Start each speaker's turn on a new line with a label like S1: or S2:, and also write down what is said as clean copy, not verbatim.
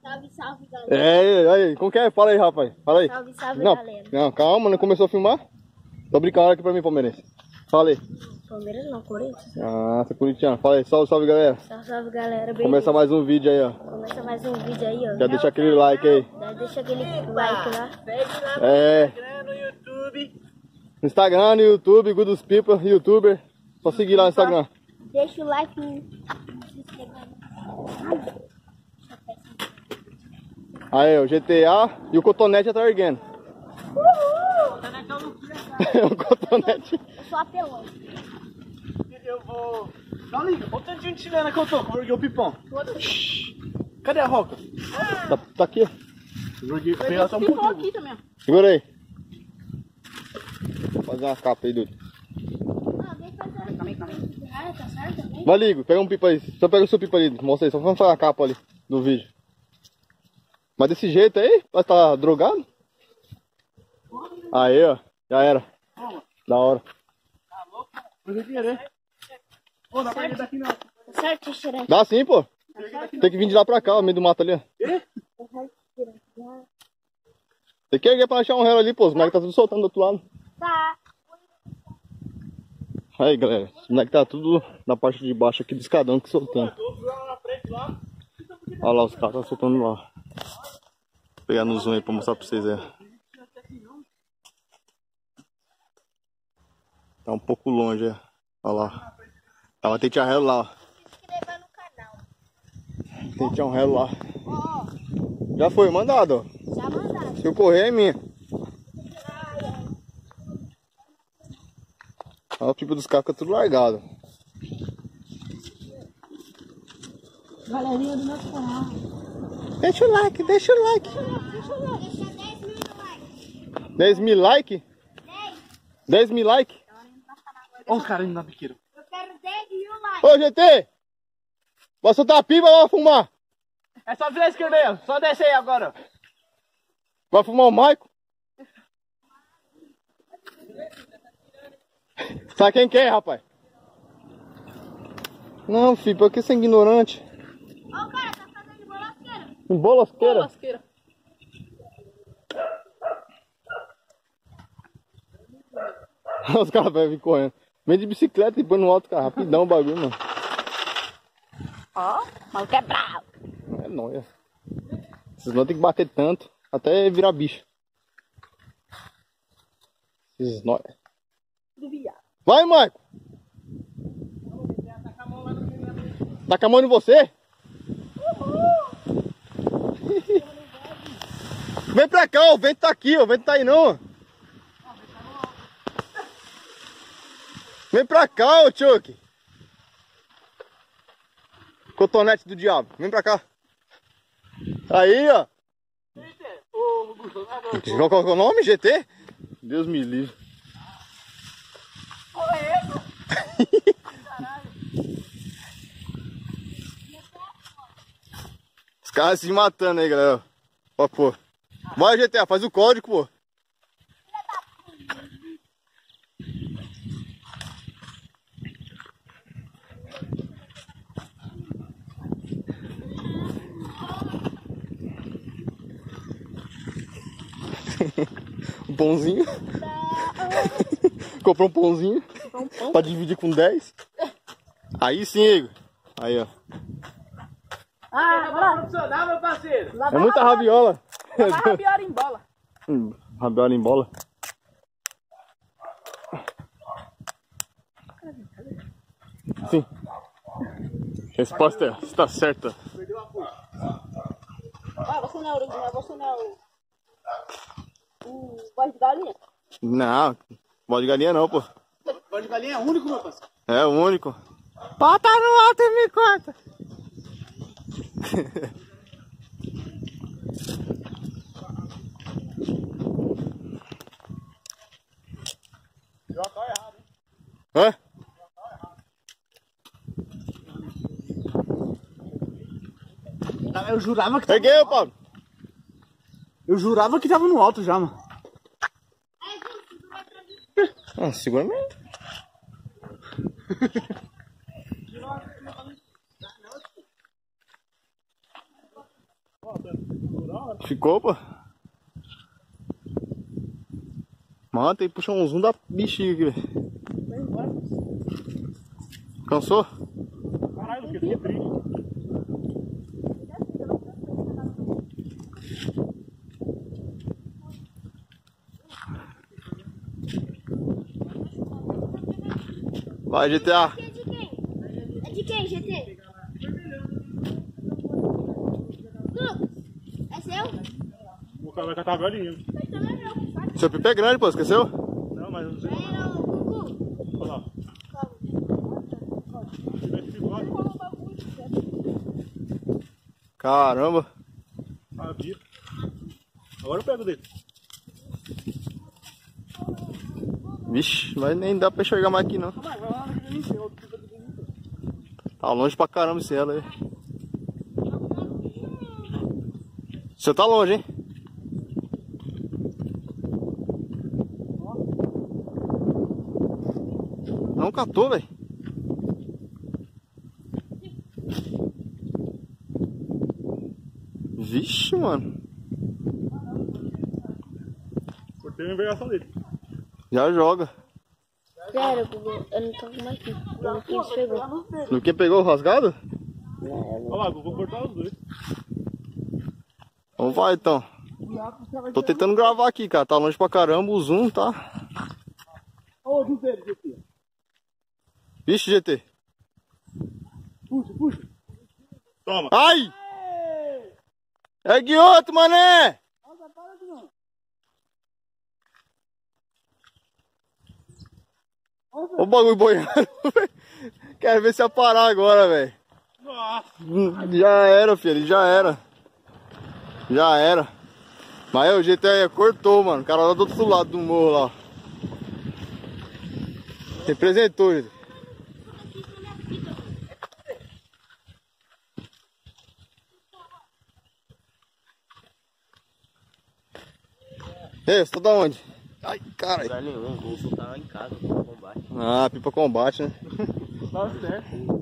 S1: Salve, salve, galera.
S2: Aí, como que é? Fala aí, rapaz. Fala aí.
S1: Salve, salve,
S2: Não,
S1: galera.
S2: não, calma, não começou a filmar? Tô brincando aqui pra mim, palmeirense. Fala aí.
S1: Palmeiras não, Corinthians.
S2: Ah, você é corintiano. Fala aí, salve, salve, galera.
S1: Salve, salve, galera.
S2: Começa mais um vídeo aí, ó.
S1: Começa mais um vídeo aí, ó.
S2: Já deixa aquele like aí.
S1: Já deixa aquele like lá.
S3: Segue lá no YouTube.
S2: No Instagram, no YouTube, Good dos People, YouTuber. Só seguir lá no Instagram.
S1: Deixa o like e se inscreva.
S2: Aí, o GTA e o Cotonete já tá erguendo.
S1: Uhul!
S2: O Cotonete.
S1: Eu sou apelão.
S3: Eu vou... Não liga, olha o tantinho de chilena que eu tô, que eu joguei o pipão. Cadê a roca?
S2: Tá aqui, ó.
S3: Joguei, peguei até um pouquinho.
S1: Aqui também.
S2: Segura aí. Vou fazer uma capa aí, Dudu.
S1: Ah, tá certo também?
S2: Vai, Ligo, pega um pipa aí. Só pega o seu pipa ali, mostra aí. Só vamos fazer a capa ali do vídeo. Mas desse jeito aí, vai estar drogado? Aí, ó. Já era. Da hora.
S3: Eu já queria. Ô, dá pra ir daqui não.
S1: Tá certo, tirando.
S2: Dá sim, pô. Tem que vir de lá pra cá, ó, no meio do mato ali, ó. Tem que erguer pra achar um réu ali, pô. Os moleques tá tudo soltando do outro lado.
S1: Tá.
S2: Aí, galera. Os moleques tá tudo na parte de baixo aqui do escadão que soltando. Olha lá, os caras tá soltando lá. Vou pegar no zoom aí pra mostrar pra vocês aí. Tá um pouco longe, é. Olha lá. Ela tem que relo lá, ó.
S1: Se inscreva no canal.
S2: Tem que um relo lá. Já foi mandado, ó.
S1: Já mandaram.
S2: Se eu correr é minha. Olha o tipo dos carros que é tudo largado.
S1: Galerinha do nosso canal.
S2: Deixa o like, deixa o like.
S1: Deixa 10 mil no like.
S2: 10 mil like? 10 mil like?
S3: Olha o cara indo na biqueira.
S1: Eu quero 10 mil likes.
S2: Ô, GT! Vai soltar a pipa ou vai fumar?
S3: É só virar a esquerda aí, ó. Só descer aí agora, ó.
S2: Vai fumar o Maico? Sabe quem quer, rapaz? Não, filho, por que você é ignorante?
S1: Ó, o cara tá fazendo bolosqueira.
S2: Um bolosqueira?
S3: Lasqueira.
S2: Os caras vão vir correndo. Vem de bicicleta e põe no alto, cara. Rapidão o bagulho, mano.
S1: Ó, o maluco é bravo.
S2: É nóia. Vocês não tem que bater tanto até virar bicho. Esses nóia.
S1: Do viado.
S2: Vai, Maico! Tá com a mão em você? Vem pra cá, ó, o vento tá aqui, ó, o vento tá aí não. Ó. Vem pra cá, ô Chuck. Cotonete do diabo, vem pra cá. Aí, ó. Qual que é o nome? GT? Deus me livre. Os caras se matando aí, galera. Ó, pô. Vai, GTA, faz o código, pô. Um pãozinho. Comprou um pãozinho. Pra dividir com 10. Aí sim, Igor. Aí, ó.
S1: Ah,
S3: Tá profissional, meu parceiro.
S2: É muita rabiola.
S3: Rabiola em bola.
S2: Rabiola em bola. Sim. Resposta está certa.
S1: ah, você não é original, você não é o voz de galinha?
S2: Não, bola de galinha não, pô.
S3: Bola de galinha é único, meu parceiro.
S2: É o único. Bota no alto e me corta.
S3: Já tá errado, hein?
S2: Hã?
S3: Eu jurava que tava
S2: Peguei, Paulo.
S3: Eu jurava que tava no alto já, mano.
S2: Ah, segura mesmo. Ficou, pô. Mano, tem que puxar um zoom da bichinha aqui, velho. Cansou?
S3: Caralho, que triste.
S2: Vai, GTA.
S1: É de quem? É de quem, GT? Lucas, é seu?
S3: O cara vai catar a galinha.
S1: Foi também meu, sabe?
S2: Seu pipa é grande, pô, esqueceu?
S3: Não, mas eu não sei.
S1: Era o Gugu.
S3: Olha lá. Se tivesse bigode,
S2: Caramba.
S3: sabia. Agora eu pego dele.
S2: Vixe, mas nem dá pra enxergar mais aqui não.
S3: Vai lá naquele liceu.
S2: Tá longe pra caramba esse ela aí. Você tá longe, hein? Não catou, velho. Vixe, mano.
S3: Cortei a envergação dele.
S2: Já joga.
S1: Sério, Gugu, eu não tô com aqui. Eu não quis pegar.
S2: No que pegou o rasgado?
S3: Olha lá, eu vou cortar os dois.
S2: Vamos vai então. Tô tentando gravar aqui, cara. Tá longe pra caramba, o zoom tá.
S3: Olha o zoom dele aqui.
S2: Vixe, GT.
S3: Puxa, puxa. Toma.
S2: Ai! É guioto, mané!
S3: Nossa, para de não.
S2: O bagulho boiando, velho. Quero ver se ia parar agora, velho.
S3: Nossa.
S2: Já era, filho, já era. Já era. Mas aí, o GT cortou, mano. O cara lá do outro lado do morro lá. Representou, gente. Ei, você tá da onde? Ai, cara.
S4: Lugar nenhum, vou soltar lá em casa, no combate.
S2: Ah, pipa combate, né?
S3: Tá certo.